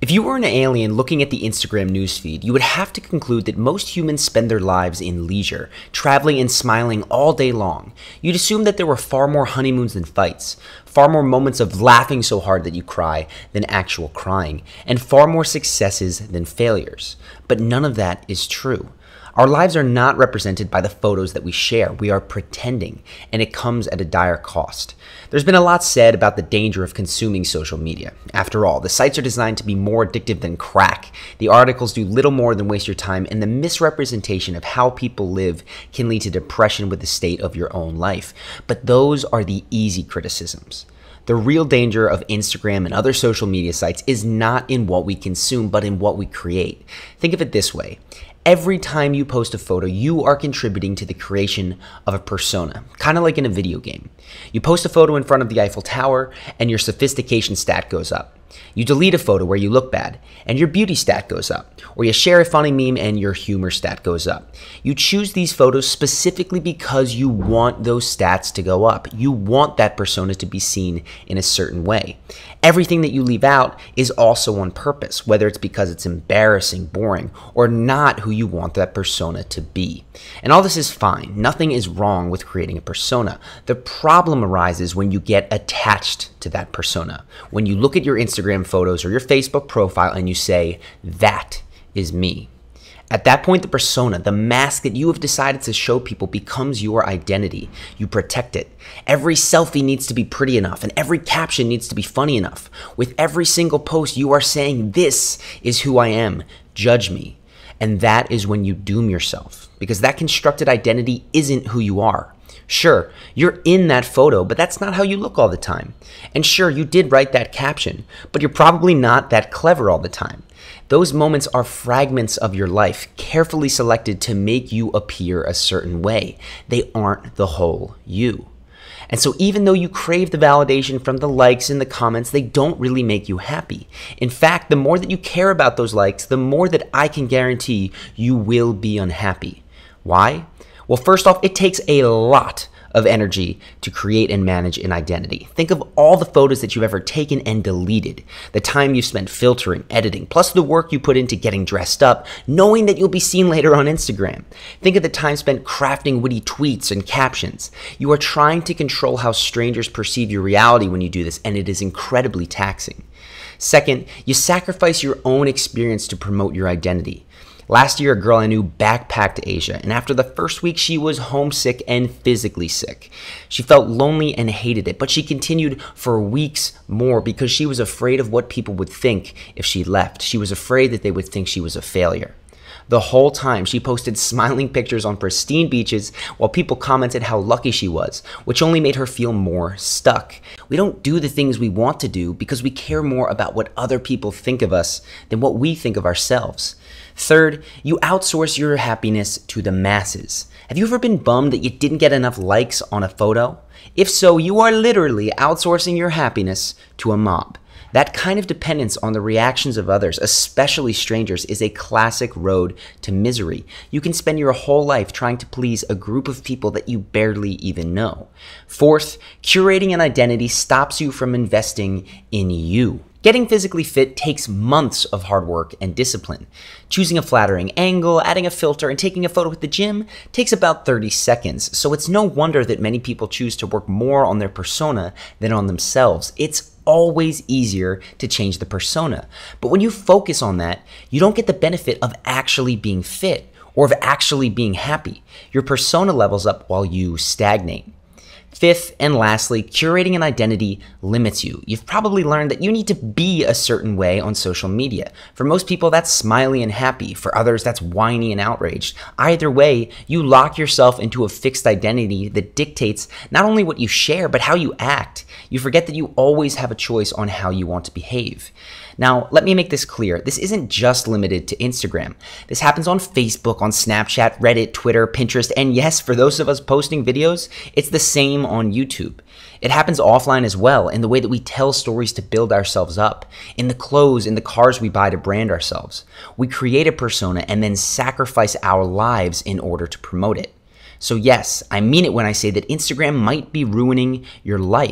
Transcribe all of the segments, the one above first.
If you were an alien looking at the Instagram newsfeed, you would have to conclude that most humans spend their lives in leisure, traveling and smiling all day long. You'd assume that there were far more honeymoons than fights, far more moments of laughing so hard that you cry than actual crying, and far more successes than failures. But none of that is true. Our lives are not represented by the photos that we share. We are pretending, and it comes at a dire cost. There's been a lot said about the danger of consuming social media. After all, the sites are designed to be more addictive than crack. The articles do little more than waste your time, and the misrepresentation of how people live can lead to depression with the state of your own life. But those are the easy criticisms. The real danger of Instagram and other social media sites is not in what we consume, but in what we create. Think of it this way. Every time you post a photo, you are contributing to the creation of a persona, kind of like in a video game. You post a photo in front of the Eiffel Tower, and your sophistication stat goes up. You delete a photo where you look bad, and your beauty stat goes up. Or you share a funny meme, and your humor stat goes up. You choose these photos specifically because you want those stats to go up. You want that persona to be seen in a certain way. Everything that you leave out is also on purpose, whether it's because it's embarrassing, boring, or not who you want that persona to be. And all this is fine. Nothing is wrong with creating a persona. The problem arises when you get attached to that persona. When you look at your Instagram photos or your Facebook profile and you say, "That is me." At that point, the persona, the mask that you have decided to show people, becomes your identity. You protect it. Every selfie needs to be pretty enough, and every caption needs to be funny enough. With every single post, you are saying, "This is who I am. Judge me." And that is when you doom yourself, because that constructed identity isn't who you are. Sure, you're in that photo, but that's not how you look all the time. And sure, you did write that caption, but you're probably not that clever all the time. Those moments are fragments of your life, carefully selected to make you appear a certain way. They aren't the whole you. And so even though you crave the validation from the likes and the comments, they don't really make you happy. In fact, the more that you care about those likes, the more that I can guarantee you will be unhappy. Why? Well, first off, it takes a lot of energy to create and manage an identity. Think of all the photos that you've ever taken and deleted, the time you spent filtering, editing, plus the work you put into getting dressed up, knowing that you'll be seen later on Instagram. Think of the time spent crafting witty tweets and captions. You are trying to control how strangers perceive your reality when you do this, and it is incredibly taxing. Second, you sacrifice your own experience to promote your identity. Last year, a girl I knew backpacked Asia, and after the first week, she was homesick and physically sick. She felt lonely and hated it, but she continued for weeks more because she was afraid of what people would think if she left. She was afraid that they would think she was a failure. The whole time, she posted smiling pictures on pristine beaches while people commented how lucky she was, which only made her feel more stuck. We don't do the things we want to do because we care more about what other people think of us than what we think of ourselves. Third, you outsource your happiness to the masses. Have you ever been bummed that you didn't get enough likes on a photo? If so, you are literally outsourcing your happiness to a mob. That kind of dependence on the reactions of others, especially strangers, is a classic road to misery. You can spend your whole life trying to please a group of people that you barely even know. Fourth, curating an identity stops you from investing in you. Getting physically fit takes months of hard work and discipline. Choosing a flattering angle, adding a filter, and taking a photo at the gym takes about 30 seconds. So it's no wonder that many people choose to work more on their persona than on themselves. It's always easier to change the persona. But when you focus on that, you don't get the benefit of actually being fit or of actually being happy. Your persona levels up while you stagnate. Fifth and lastly, curating an identity limits you. You've probably learned that you need to be a certain way on social media. For most people, that's smiley and happy. For others, that's whiny and outraged. Either way, you lock yourself into a fixed identity that dictates not only what you share, but how you act. You forget that you always have a choice on how you want to behave. Now, let me make this clear. This isn't just limited to Instagram. This happens on Facebook, on Snapchat, Reddit, Twitter, Pinterest, and yes, for those of us posting videos, it's the same on YouTube. It happens offline as well, in the way that we tell stories to build ourselves up, in the clothes, in the cars we buy to brand ourselves. We create a persona and then sacrifice our lives in order to promote it. So yes, I mean it when I say that Instagram might be ruining your life.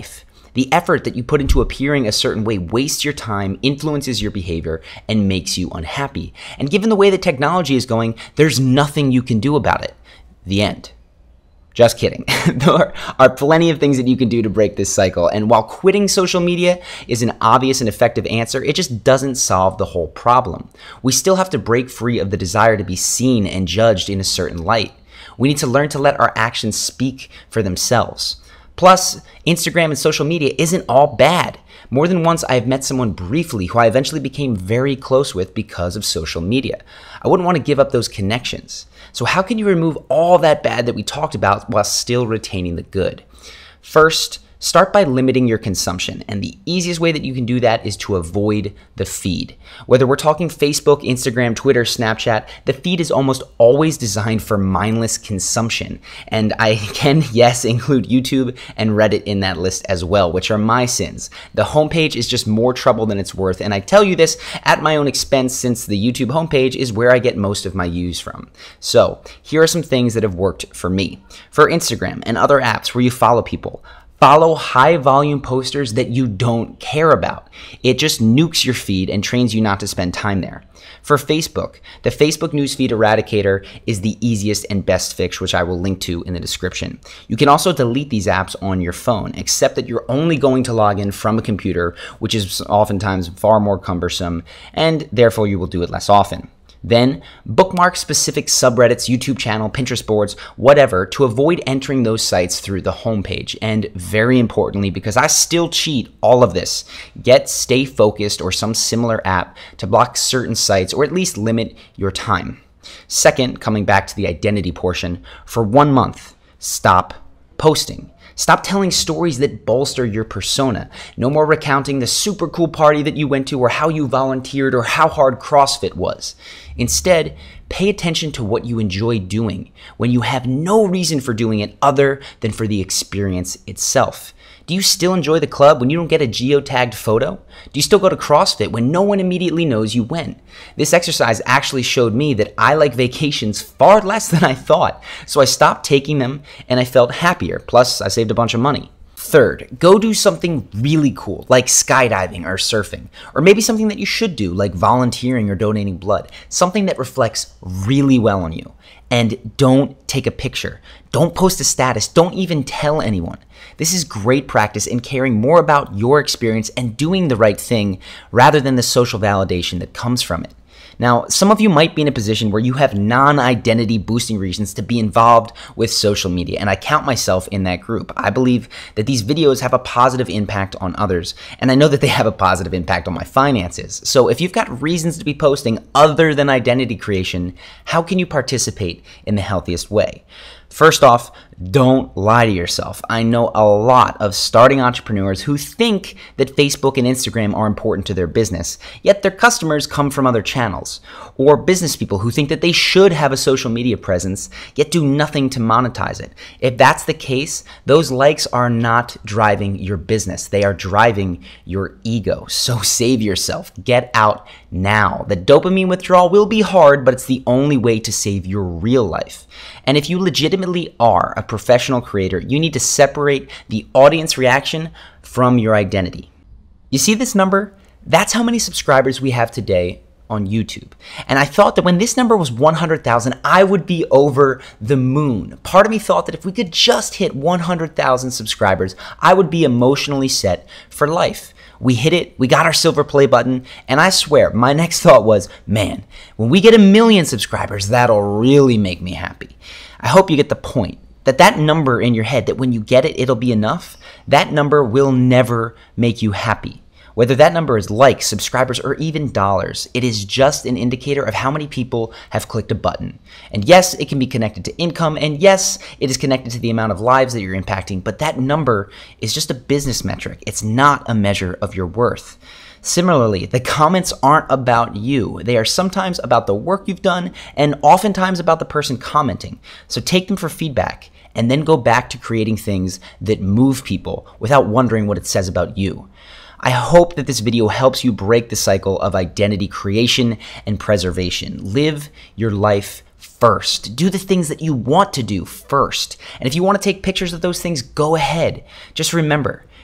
The effort that you put into appearing a certain way wastes your time, influences your behavior, and makes you unhappy. And given the way that technology is going, there's nothing you can do about it. The end. Just kidding. There are plenty of things that you can do to break this cycle, and while quitting social media is an obvious and effective answer, it just doesn't solve the whole problem. We still have to break free of the desire to be seen and judged in a certain light. We need to learn to let our actions speak for themselves. Plus, Instagram and social media isn't all bad. More than once, I have met someone briefly who I eventually became very close with because of social media. I wouldn't want to give up those connections. So how can you remove all that bad that we talked about while still retaining the good? First, start by limiting your consumption, and the easiest way that you can do that is to avoid the feed. Whether we're talking Facebook, Instagram, Twitter, Snapchat, the feed is almost always designed for mindless consumption. And I can, yes, include YouTube and Reddit in that list as well, which are my sins. The homepage is just more trouble than it's worth, and I tell you this at my own expense since the YouTube homepage is where I get most of my views from. So here are some things that have worked for me. For Instagram and other apps where you follow people, follow high-volume posters that you don't care about. It just nukes your feed and trains you not to spend time there. For Facebook, the Facebook Newsfeed Eradicator is the easiest and best fix, which I will link to in the description. You can also delete these apps on your phone, except that you're only going to log in from a computer, which is oftentimes far more cumbersome, and therefore you will do it less often. Then, bookmark specific subreddits, YouTube channel, Pinterest boards, whatever, to avoid entering those sites through the homepage. And very importantly, because I still cheat all of this, get Stay Focused or some similar app to block certain sites or at least limit your time. Second, coming back to the identity portion, for 1 month, stop posting. Stop telling stories that bolster your persona. No more recounting the super cool party that you went to or how you volunteered or how hard CrossFit was. Instead, pay attention to what you enjoy doing when you have no reason for doing it other than for the experience itself. Do you still enjoy the club when you don't get a geotagged photo? Do you still go to CrossFit when no one immediately knows you went? This exercise actually showed me that I like vacations far less than I thought, so I stopped taking them and I felt happier, plus I saved a bunch of money. Third, go do something really cool, like skydiving or surfing, or maybe something that you should do, like volunteering or donating blood, something that reflects really well on you. And don't take a picture. Don't post a status. Don't even tell anyone. This is great practice in caring more about your experience and doing the right thing rather than the social validation that comes from it. Now, some of you might be in a position where you have non-identity boosting reasons to be involved with social media, and I count myself in that group. I believe that these videos have a positive impact on others, and I know that they have a positive impact on my finances. So if you've got reasons to be posting other than identity creation, how can you participate in the healthiest way? First off, don't lie to yourself. I know a lot of starting entrepreneurs who think that Facebook and Instagram are important to their business, yet their customers come from other channels. Or business people who think that they should have a social media presence, yet do nothing to monetize it. If that's the case, those likes are not driving your business. They are driving your ego. So save yourself. Get out now. The dopamine withdrawal will be hard, but it's the only way to save your real life. And if you legitimately are a professional creator, you need to separate the audience reaction from your identity. You see this number? That's how many subscribers we have today on YouTube. And I thought that when this number was 100,000, I would be over the moon. Part of me thought that if we could just hit 100,000 subscribers, I would be emotionally set for life. We hit it, we got our silver play button, and I swear, my next thought was, man, when we get 1 million subscribers, that'll really make me happy. I hope you get the point. That number in your head, that when you get it, it'll be enough, that number will never make you happy. Whether that number is likes, subscribers, or even dollars, it is just an indicator of how many people have clicked a button. And yes, it can be connected to income, and yes, it is connected to the amount of lives that you're impacting, but that number is just a business metric. It's not a measure of your worth. Similarly, the comments aren't about you. They are sometimes about the work you've done and oftentimes about the person commenting. So take them for feedback and then go back to creating things that move people without wondering what it says about you. I hope that this video helps you break the cycle of identity creation and preservation. Live your life first. Do the things that you want to do first. And if you want to take pictures of those things, go ahead. Just remember,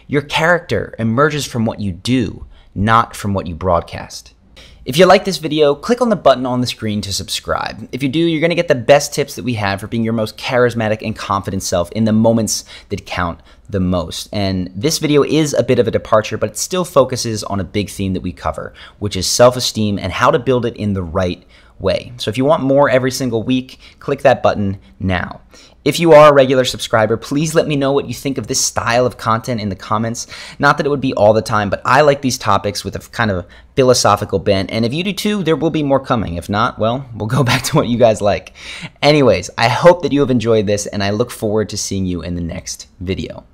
Your character emerges from what you do, not from what you broadcast. If you like this video, click on the button on the screen to subscribe. If you do, you're going to get the best tips that we have for being your most charismatic and confident self in the moments that count the most. And this video is a bit of a departure, but it still focuses on a big theme that we cover, which is self-esteem and how to build it in the right way. So if you want more every single week, click that button now. If you are a regular subscriber, please let me know what you think of this style of content in the comments. Not that it would be all the time, but I like these topics with a kind of philosophical bent. And if you do too, there will be more coming. If not, well, we'll go back to what you guys like. Anyways, I hope that you have enjoyed this, and I look forward to seeing you in the next video.